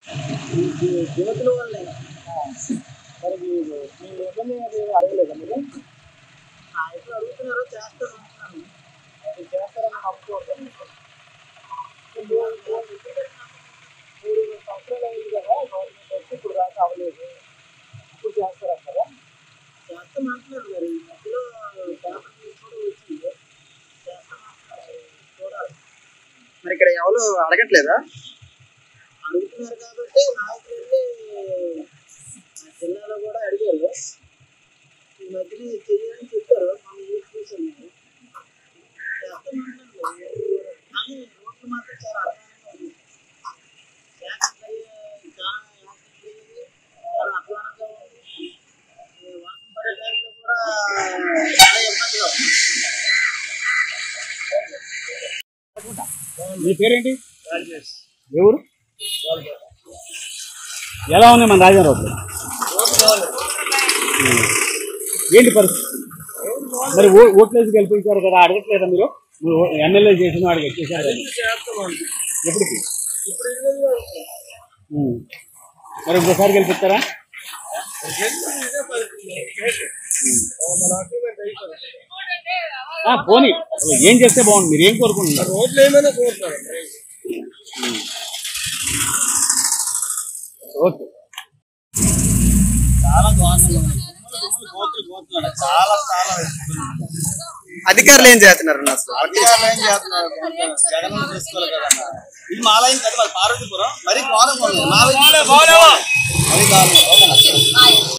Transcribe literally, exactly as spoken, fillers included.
యువతుల వల్లే మరి మీ ఎవరిని అది అడగలేదా మీరు? ఎప్పుడు అడుగుతున్నారు, చేస్తారు అంటున్నాను. అది చేస్తారని నమ్ముకోవద్దు. మూడు సంవత్సరాలు అయింది కదా గవర్నమెంట్ వచ్చి, ఇప్పుడు దాకా అవ్వలేదు. ఇప్పుడు చేస్తారంటారా? చేస్తామంటున్నారు. మరి ఈ మధ్యలో పేపర్ న్యూస్ కూడా వచ్చింది, చేస్తామంటున్నారు. చూడాలి. మరి ఇక్కడ ఎవరు అడగట్లేదా? అడుగుతున్నారు కాబట్టి నాయకులు వెళ్ళి జిల్లాలో కూడా అడిగారు. ఈ మధ్యన చెయ్యాలని చెప్పారు. మనం యూజ్ చూసాం. నేను చేస్తామంటున్నారు. కానీ రోడ్లు మాత్రం చాలా అధ్వానంగా ఉంది. యాక్సిడెంట్ అయ్యే చాలా యాక్సిడెంట్ అయ్యేది చాలా అధ్వానంగా ఉంది. వర్షం పడే టైంలో కూడా చాలా ఇబ్బందిగా ఉంది. మీ పేరేంటి? ఎవరు? ఎలా ఉన్నాయి మన రాజధాని రోడ్లు? ఏంటి పరిస్థితి? మరి ఓ ఓట్లేసి గెలిపించారు కదా, అడగట్లేదా మీరు? ఎమ్మెల్యే చేసిన వాడికి వచ్చేసారు ఎప్పటికి? మరి ఇంకోసారి గెలిపిస్తారా? పోనీ ఏం చేస్తే బాగుంది? మీరు ఏం కోరుకుంటున్నారు? రోడ్లు ఏమైనా కోరుతున్నారు. ఓకే. చాలా చాలా చాలా అధికారులు ఏం చేస్తున్నారు? అధికారులు ఏం చేస్తున్నారు? జగన్ తీసుకోవాలి కదన్నా. ఇది మాలయం కదా, పార్వతీపురం మరి కాలం మరి కాలం